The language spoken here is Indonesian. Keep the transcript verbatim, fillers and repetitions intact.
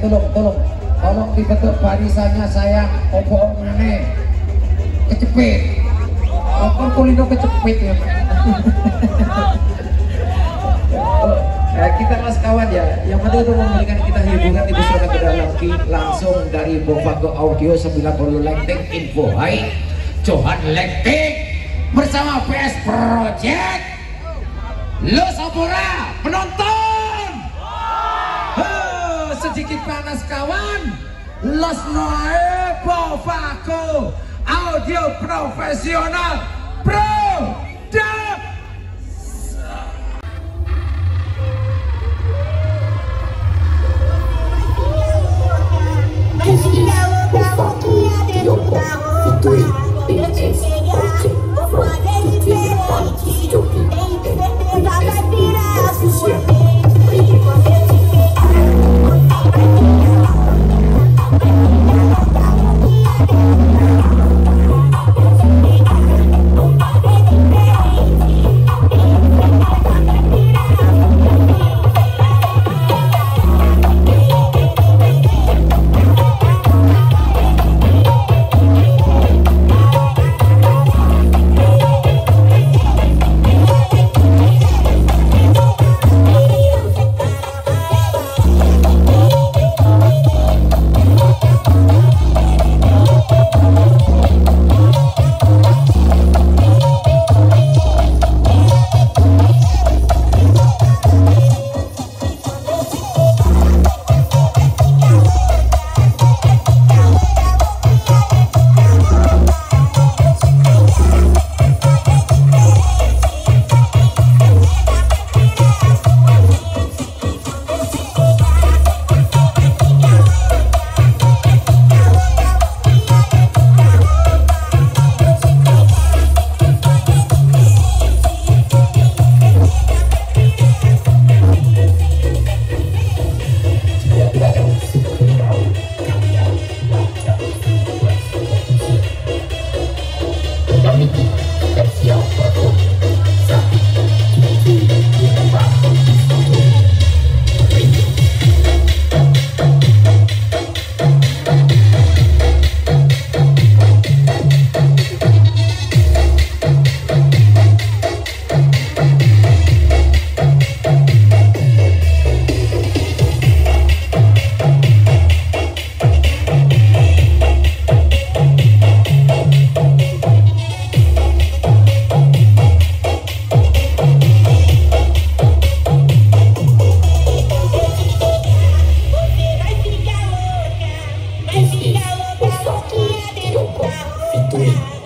tolong tolong tolong dibentuk barisannya saya opo ngene kecepit opo kulino kecepit ya. Nah, kita mas kawan ya, yang penting untuk memberikan kita hiburan di besok kita lagi langsung dari Bovago Audio sembilan puluh Lengting Info Hai Johan Lengting bersama P S Project Lo Sapora penonton oh, sedikit panas kawan Los Noe Bovago Audio Profesional Pro This is Bovago Tiongkok featuring P S Project from D J Panji Joki and P S P Official This is Bovago Tiongkok featuring